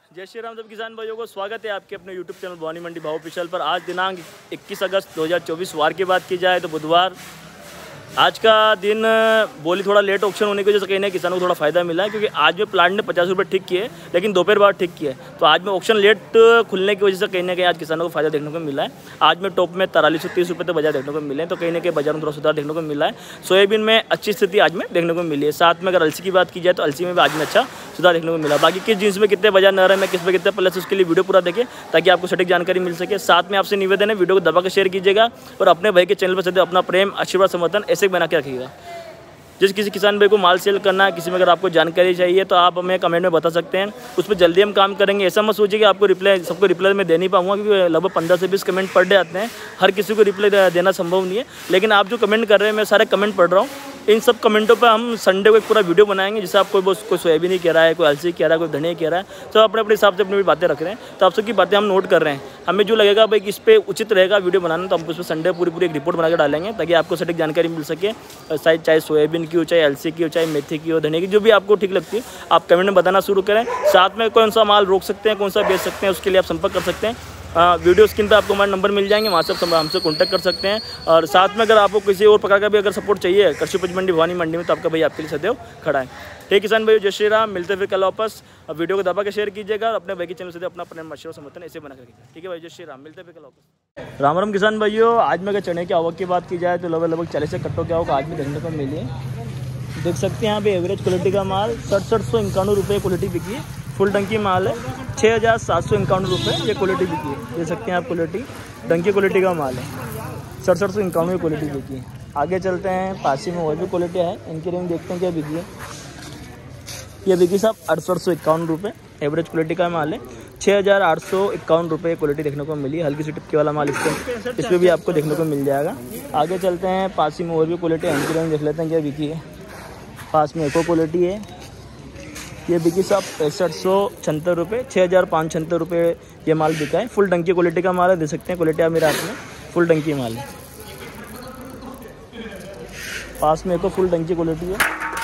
जय श्री राम। सब किसान भाइयों को स्वागत है आपके अपने YouTube चैनल भवानी मंडी भाव ऑफिशियल पर। आज दिनांक 21 अगस्त 2024 वार की बात की जाए तो बुधवार। आज का दिन बोली थोड़ा लेट ऑक्शन होने की वजह से कहीं ना किसानों को थोड़ा फायदा मिला है, क्योंकि आज में प्लांट ने 50 रुपये ठीक किए, लेकिन दोपहर बाद ठीक किए। तो आज में ऑक्शन लेट खुलने की वजह से कहीं ना कहीं आज किसानों को फायदा देखने को मिला है। आज में टॉप में 4330 रुपये तक बाजार देखने को मिले हैं, तो कहीं ना कहीं बाजार में थोड़ा सुधार देखने को मिला है। सोयाबीन में अच्छी स्थिति आज में देखने को मिली है। साथ में अगर अलसी की बात की जाए तो अलसी में भी आज में अच्छा सुधार देखने को मिला। बाकी किस जींस में कितने बाजार नर है, मैं किस में कितने प्लस, उसके लिए वीडियो पूरा देखें ताकि आपको सटीक जानकारी मिल सके। साथ में आपसे निवेदन है वीडियो को दबा कर शेयर कीजिएगा और अपने भाई के चैनल पर सदैव अपना प्रेम आशीर्वाद समर्थन ऐसे बना के रखिएगा। जिस किसी किसान भाई को माल सेल करना है, किसी में अगर आपको जानकारी चाहिए तो आप हमें कमेंट में बता सकते हैं, उस पर जल्दी हम काम करेंगे। ऐसा मत सोचिए कि आपको रिप्लाई सबको रिप्लाई मैं दे नहीं पाऊंगा, क्योंकि लगभग 15 से 20 कमेंट पर डे आते हैं, हर किसी को रिप्लाई देना संभव नहीं है। लेकिन आप जो कमेंट कर रहे हैं, मैं सारे कमेंट पढ़ रहा हूँ। इन सब कमेंटों पर हम संडे को एक पूरा वीडियो बनाएंगे, जिससे आप कोई सोयाबीन कह रहा है, कोई अलसी कह रहा है, कोई धनिया कह रहा है, तो अपने अपने हिसाब से अपनी बातें रख रहे हैं। तो आप सबकी बातें हम नोट कर रहे हैं। हमें जो लगेगा भाई कि इस पर उचित रहेगा वीडियो बनाना, तो हम उस पर संडे पूरी एक रिपोर्ट बना के डालेंगे ताकि आपको सटीक जानकारी मिल सके। चाहे सोयाबीन की हो, चाहे अलसी की हो, चाहे मेथी की हो, धनिया की, जो भी आपको ठीक लगती है आप कमेंट में बताना शुरू करें। साथ में कौन सा माल रोक सकते हैं, कौन सा बेच सकते हैं, उसके लिए आप संपर्क कर सकते हैं। वीडियो स्क्रीन पे आपको हमारे नंबर मिल जाएंगे, वहाँ से आप हमसे कॉन्टैक्ट कर सकते हैं। और साथ में अगर आपको किसी और प्रकार का भी अगर सपोर्ट चाहिए कृषि उपज मंडी भवानी मंडी में, तो आपका भाई आपके लिए सदैव खड़ा है। ठीक किसान भाई, जय श्री राम। मिलते फिर कल वापस। अब वीडियो को दबा के शेयर कीजिएगा और अपने भाई के चैनल से अपना प्रेम आशीर्वाद समर्थन ऐसे बना रखिएगा। ठीक है भाई, जय श्री राम। मिलते फिर कल वापस। राम राम किसान भाइयों। आज में अगर चने की आवक की बात की जाए तो लगभग 40 से कट्टों की आवक आज भी देखने को मिली है। देख सकते हैं यहाँ पे एवरेज क्वालिटी का माल 6751 रुपये क्वालिटी बिकी है। फुल डंकी माल है 6751 रुपये ये क्वालिटी बिकी है। देख सकते हैं आप क्वालिटी, डंकी क्वालिटी का माल है 6751 क्वालिटी बिकी है। आगे चलते हैं, पासी में और भी क्वालिटी है, इनकी रेंज देखते हैं क्या बिकी है। ये बिकी साहब 6851 रुपये एवरेज क्वालिटी का माल है। 6851 रुपये क्वालिटी देखने को मिली। हल्की सी टिपके वाला माल इसमें भी आपको देखने को मिल जाएगा। आगे चलते हैं, पासी में और भी क्वालिटी है, इनकी रेंज देख लेते हैं क्या बिकी है। पास में एको क्वालिटी है, ये बिकी साहब 6576 रुपये, 6576 रुपये ये माल बिका है। फुल डंकी क्वालिटी का माल है, देख सकते हैं क्वालिटी आप मेरे हाथ में, फुल डंकी माल है। पास में एको फुल डंकी क्वालिटी है,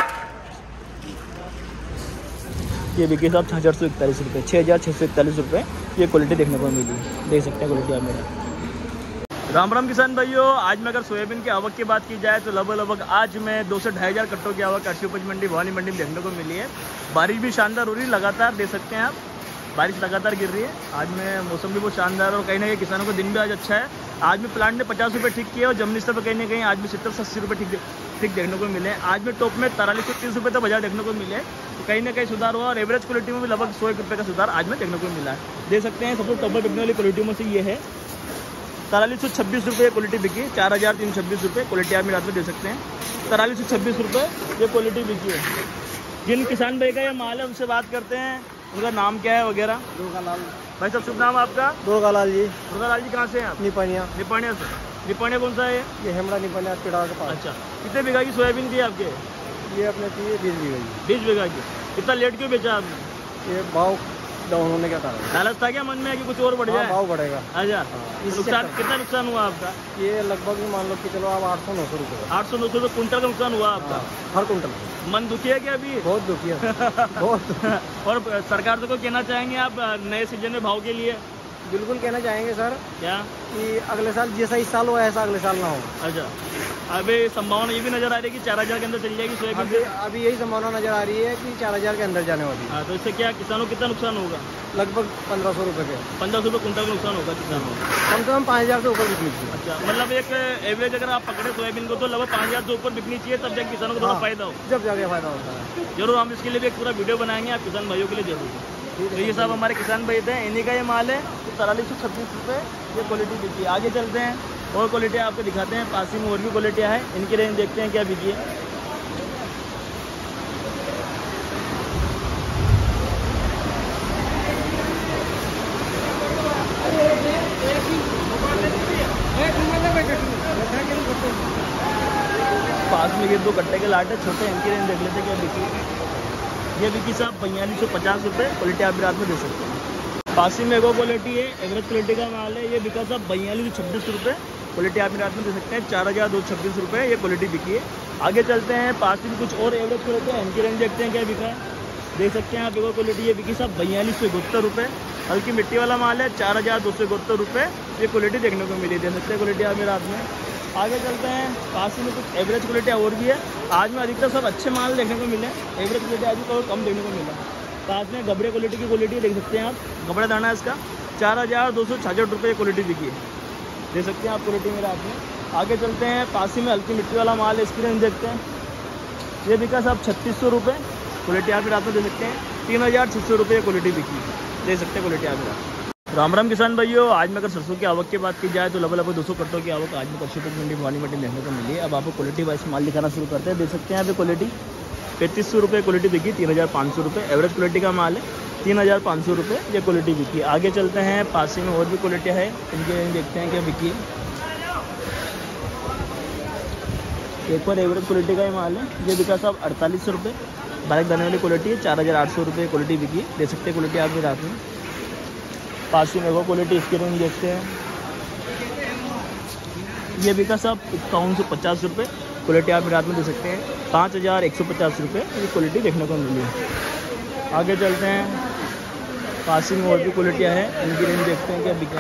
ये बिकी साहब 6641 रुपये, 6641 रुपये ये क्वालिटी देखने को मिली है। देख सकते हैं क्वालिटी आप मेरे। राम राम किसान भाइयों। आज में अगर सोयाबीन की आवक की बात की जाए तो लगभग आज में 2 से 2,500 कट्टों की आवक कृषि उपज मंडी भवानी मंडी में देखने को मिली है। बारिश भी शानदार हो रही है लगातार, देख सकते हैं आप बारिश लगातार गिर रही है। आज में मौसम भी बहुत शानदार है और कहीं ना कहीं किसानों का दिन भी आज अच्छा है। आज में प्लांट ने 50 रुपये ठीक किए और जमनी स्तर पर कहीं ना कहीं आज भी 70 से 80 रुपये ठीक देखने को मिले हैं। आज में टॉप में 4330 रुपये तक बाजार देखने को मिले, तो कहीं ना कहीं सुधार हुआ। और एवरेज क्वालिटी में भी लगभग 100 रुपये का सुधार आज में देखने को मिला है। देख सकते हैं सबसे टॉप में बिकने वाली क्वालिटी में से ये है 4326 रुपये क्वालिटी बिकी, 4326 रुपये क्वालिटी आप मेरे हाथ में दे सकते हैं। 4326 रुपये ये क्वालिटी बिकी है। जिन किसान भाई का ये माल है उनसे बात करते हैं, उनका नाम क्या है वगैरह। दुर्गालाल भाई साहब, शुभ नाम आपका? दुर्गालाल जी। दुर्गालाल जी कहाँ से हैं आप? निपानिया। निपानिया से। निपानिया कौन सा है ये? हेमड़ा निपानिया पिड़ाव के पास। अच्छा, कितने बीघा की सोयाबीन थी आपके? ये अपने थी 20 बीघा की। 20 बीघा की। इतना लेट क्यों बेचा आपने? ये भाव डाउन होने का कारण। लालच था क्या मन में कि कुछ और बढ़ जाए? भाव बढ़ेगा। अच्छा, नुकसान कितना नुकसान हुआ आपका? ये लगभग मान लो कि चलो आप 800-900 रुपये। 800-900 रुपये कुंटल का नुकसान हुआ आपका? हर कुंटल। मन दुखी है क्या अभी? बहुत दुखी है बहुत। और सरकार से को कहना चाहेंगे आप नए सीजन में भाव के लिए? बिल्कुल कहना चाहेंगे सर, क्या कि अगले साल जैसा इस साल हो ऐसा अगले साल ना हो। अच्छा, अभी संभावना ये भी नजर आ रही है कि 4000 के अंदर चली जाएगी सोयाबीन? अभी यही संभावना नजर आ रही है कि 4000 के अंदर जाने वाली है। तो इससे क्या किसानों को कितना नुकसान होगा? लगभग 1500 रुपये के। 1500 रुपये कुंटल का नुकसान होगा किसानों को। कम से कम 5000 से ऊपर बिकनी चाहिए। अच्छा, मतलब एक एवरेज अगर आप पकड़े सोयाबीन को तो लगभग 5000 से ऊपर बिकनी चाहिए, तब जाके किसानों को थोड़ा फायदा हो। जब जाके फायदा होता है। जरूर हम इसके लिए भी एक पूरा वीडियो बनाएंगे आप किसान भाइयों के लिए जरूर। तो ये सब हमारे किसान भाई थे, इन्हीं का ये माल है 4326 रुपये ये क्वालिटी बिकी है। आगे चलते हैं और क्वालिटी आपको दिखाते हैं। पासी में और भी क्वालिटियाँ हैं, इनकी रेंज देखते हैं क्या बिकी है। पास में ये 2 कट्टे के लाट है छोटे, इनकी रेंज देख लेते हैं क्या बिकी है। ये बिकी साहब 4250 रुपये क्वालिटी आप रात में दे सकते हैं। पासी में एगो क्वालिटी है, एवरेज क्वालिटी का माल है, ये बिका साहब 4226 रुपये क्वालिटी आप रात में दे सकते हैं। 4226 रुपये ये क्वालिटी बिकी है। आगे चलते हैं, पासी में कुछ और एवरेज क्वालिटी है, इनकी रेंज देखते हैं क्या बिका है। देख सकते हैं आप देखो क्वालिटी ये बिकी साहब 4271 रुपये। हल्की मिट्टी वाला माल है 4271 रुपये ये क्वालिटी देखने को मिली। देख सकते हैं क्वालिटी आप मेरे हाथ में। आगे चलते हैं, पास में कुछ एवरेज क्वालिटी और भी है। आज में अधिकतर सब अच्छे माल देखने को मिले, एवरेज क्वालिटी आज भी कम देखने को मिला। पास में गबड़े क्वालिटी की क्वालिटी देख सकते हैं आप, गबड़ा दाना है इसका 4266 रुपये क्वालिटी बिकी है। देख सकते हैं आप क्वालिटी मेरे हाथ में। आगे चलते हैं, पास में हल्की मिट्टी वाला माल है, इसकी रेंज देखते हैं। ये बिका साहब 3600 रुपये क्वालिटी आप मेरे हाथ में देख सकते हैं। 3600 रुपये क्वालिटी बिकी दे सकते हैं क्वालिटी आप मेरा। राम राम किसान भाइयों, आज में अगर सरसों की आवक की बात की जाए तो लगभग 200 कट्टों की आवक आज में कृषि मंडी भवानी मंडी देखने को मिली है। अब आपको क्वालिटी वाइज माल दिखाना शुरू करते हैं। देख सकते हैं यहाँ पे क्वालिटी 3500 रुपये क्वालिटी बिकी, 3500 रुपये एवरेज क्वालिटी का माल है। 3500 रुपये ये क्वालिटी बिकी। आगे चलते हैं, पास में और भी क्वालिटी है, इनके देखते हैं क्या बिकी। एक बार एवरेज क्वालिटी का ही माल है, ये बिका साहब 4800 रुपये। बारीक दाने वाली क्वालिटी है 4800 रुपये क्वालिटी बिकी। देख सकते हैं क्वालिटी आप भी रात में। पास में वो क्वालिटी इसके रेंज देखते हैं। ये बिका साहब 5150 रुपये क्वालिटी आप रात में दे सकते हैं। 5150 रुपये ये क्वालिटी देखने को मिली है। आगे चलते हैं, पास में और भी क्वालिटियाँ हैं, इनकी रेंज देखते हैं क्या बिका।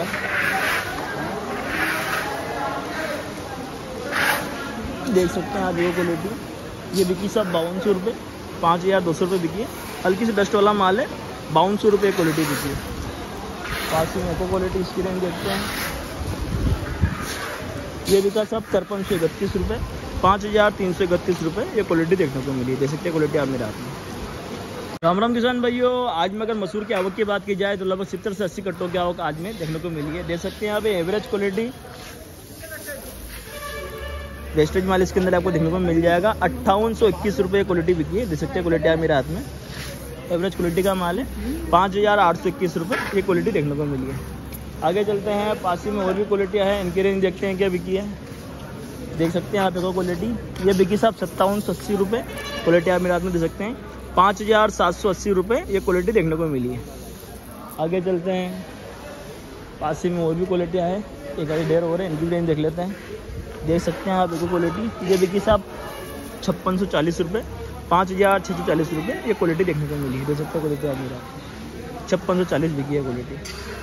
देख सकते हैं आप ये क्वालिटी, ये बिकी साहब 5200 रुपये, 5200 रुपये बिकी है। हल्की सी डस्ट वाला माल है, 5200 रुपये क्वालिटी बिकी है। पास में एको क्वालिटी इसकी रेंज देखते हैं। ये बिका साहब 5331 रुपये, 5331 रुपये ये क्वालिटी देखने को मिली है। देख सकते हैं क्वालिटी आप मेरे हाथ में। राम राम किसान भाइयों, आज में अगर मसूर की आवक की बात की जाए तो लगभग 70 से 80 कट्टों की आवक आज में देखने को मिली है। देख सकते हैं यहाँ पे एवरेज क्वालिटी, वेस्टेज माल इसके अंदर आपको देखने को मिल जाएगा। 5821 रुपये क्वालिटी बिकी है। देख सकते हैं क्वालिटी आप मेरे हाथ में। एवरेज क्वालिटी का माल है, 5821 रुपये ये क्वालिटी देखने को मिली है। आगे चलते हैं, पास में और भी क्वालिटियाँ हैं, इनकी रेंज देखते हैं क्या बिकी है। देख सकते हैं आप देखो क्वालिटी, ये बिकी साहब 5780 रुपये क्वालिटी आप मेरे हाथ में दे सकते हैं। 5780 रुपये ये क्वालिटी देखने को मिली है। आगे चलते हैं, पास में और भी क्वालिटियाँ हैं, एक आधी ढेर हो रहे हैं, इनकी रेंज देख लेते हैं। देख सकते हैं आप देखो क्वालिटी, ये बिकी साहब 5640 रुपये, 5640 रुपये ये क्वालिटी देखने को मिली है। देख सकते हैं क्वालिटी आप मेरा 5640 बिकी है क्वालिटी।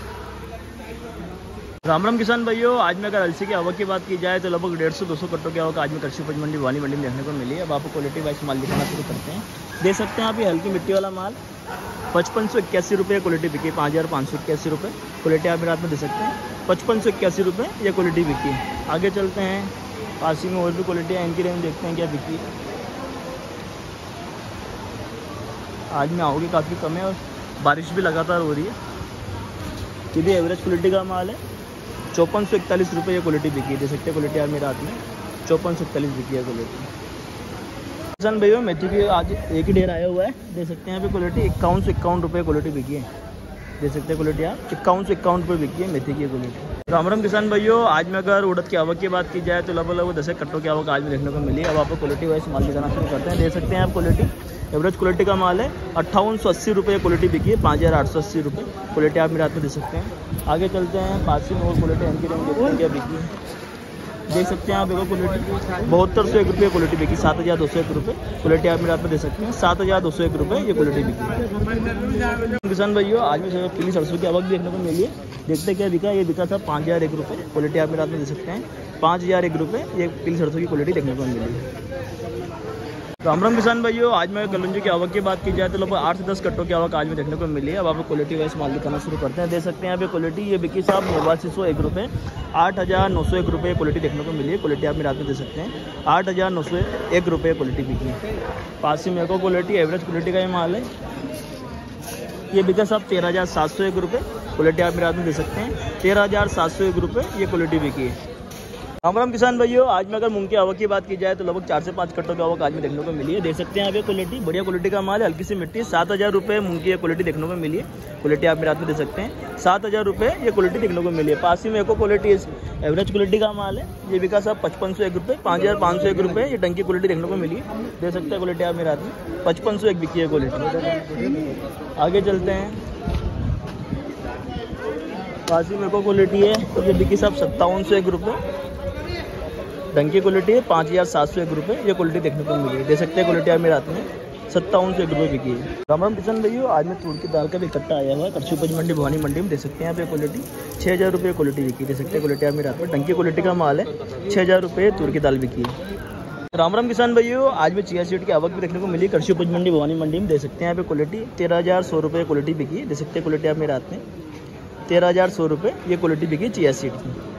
राम राम किसान भाइयों, आज में अगर अलसी की आवक की बात की जाए तो लगभग 150-200 कट्टों की आवक आज में कृषि उपज मंडी भवानी मंडी में देखने को मिली है। अब आपको क्वालिटी वाइज माल दिखाना शुरू करते हैं। देख सकते हैं आप ये हल्की मिट्टी वाला माल 5581 रुपये क्वालिटी बिकी, 5581 रुपये क्वालिटी आप मेरे हाथ में दे सकते हैं। 5581 रुपये ये क्वालिटी बिकी है। आगे चलते हैं, पास में और भी क्वालिटी है, इनकी रेंज देखते हैं क्या बिकी। आज में आओगे काफ़ी कम है और बारिश भी लगातार हो रही है। ये भी एवरेज क्वालिटी का माल है, 5441 रुपये ये क्वालिटी बिकी है। देख सकते हैं क्वालिटी आप मेरे हाथ में 5441 बिकी है क्वालिटी। किसान भैया मेथी की आज एक ही ढेर आया हुआ है। देख सकते हैं यहाँ पे क्वालिटी 5151 रुपये क्वालिटी बिकी है। देख सकते हैं क्वालिटी आप 5151 रुपये बिकी है मेथी की क्वालिटी। राम राम किसान भाइयों, आज में अगर उड़द की आवक की बात की जाए तो लगभग 10 कट्टों की आवक आज में देखने को मिली है। अब आपको क्वालिटी वाइज माल दिखाना शुरू करते हैं। देख सकते हैं आप क्वालिटी, एवरेज क्वालिटी का माल है, 5880 रुपये क्वालिटी बिकी है, 5880 रुपये क्वालिटी आप मेरे हाथ में दे सकते हैं। आगे चलते हैं, पास में और क्वालिटी इनकी रेंज देखते हैं क्या बिकी है। देख सकते हैं आप देखो क्वालिटी 7201 रुपये क्वालिटी बिकी, 7201 रुपये क्वालिटी आप मेरे हाथ में दे सकते हैं। 7201 रुपये ये क्वालिटी बिकी। किसान भाइयों, आज में पीली सरसों की आवक देखने को मिली है। देखते क्या बिका, ये बिका था 5001 रुपये क्वालिटी आप मेरे हाथ में दे सकते हैं। 5001 रुपये ये पीली सरसों की क्वालिटी देखने को मिली है। राम राम किसान भाइयों, आज में कलंजी की आवक की बात की जाए तो लगभग 8 से 10 कट्टों की आवक आज में देखने को मिली है। अब आपको क्वालिटी वाइज माल दिखाना शुरू करते हैं। देख सकते हैं यहाँ पे क्वालिटी, ये बिकी साहब 8901 रुपये, 8901 रुपये क्वालिटी देखने को मिली है। क्वालिटी आप मेरे हाथ में दे सकते हैं। 8901 रुपये क्वालिटी बिकी है। पास में को क्वालिटी एवरेज क्वालिटी का ये माल है, ये बिका साहब 13701 रुपये क्वालिटी आप मेरे हाथ में दे सकते हैं। 13701 रुपये ये क्वालिटी बिकी है। राम राम किसान भाइयों, आज में अगर मूंग की आवक की बात की जाए तो लगभग 4 से 5 कट्टों की आवक आज में देखने को मिली है। देख सकते हैं आप ये क्वालिटी, बढ़िया क्वालिटी का माल है, हल्की सी मिट्टी, 7000 रुपये मूंग की क्वालिटी देखने को मिली है। क्वालिटी आप मेरे हाथ में दे सकते हैं। 7000 रुपये ये क्वालिटी देखने को मिली है। पास ही में एको क्वालिटी एवरेज क्वालिटी का माल है, ये बिका साहब 5501 रुपये, 5501 रुपये ये टंकी क्वालिटी देखने को मिली है। देख सकते हैं क्वालिटी आप मेरे हाथ में 5501 बिकी है क्वालिटी। आगे चलते हैं, पास ही में एको क्वालिटी है, तो ये बिकी साहब 5701 रुपये, डंकी क्वालिटी है, 5701 रुपये ये क्वालिटी देखने को मिली है। देख सकते हैं क्वालिटी आप मेरे हाथ में 57 से 1 रुपये बिकी है। राम राम किसान भैया, आज में तूर की दाल का भी इकट्ठा आया हुआ है। कृषि उपज मंडी भवानी मंडी में दे सकते हैं यहाँ पे क्वालिटी 6000 रुपये क्वालिटी बिकी, दे सकते हैं क्वालिटी आप मेरे हाथ में टंकी क्वालिटी का माल है। 6000 रुपये तूर की दाल बिकी है। राम राम किसान भैया, आज में चिया सीड की आवक भी देखने को मिली। कृषि उपज मंडी भवानी मंडी में दे सकते हैं यहाँ पे क्वालिटी 13100 रुपये क्वालिटी बिकी, दे सकते हैं क्वालिटी आप मेरे हाथ में 13100 रुपये ये क्वालिटी बिकी चिया सीड की।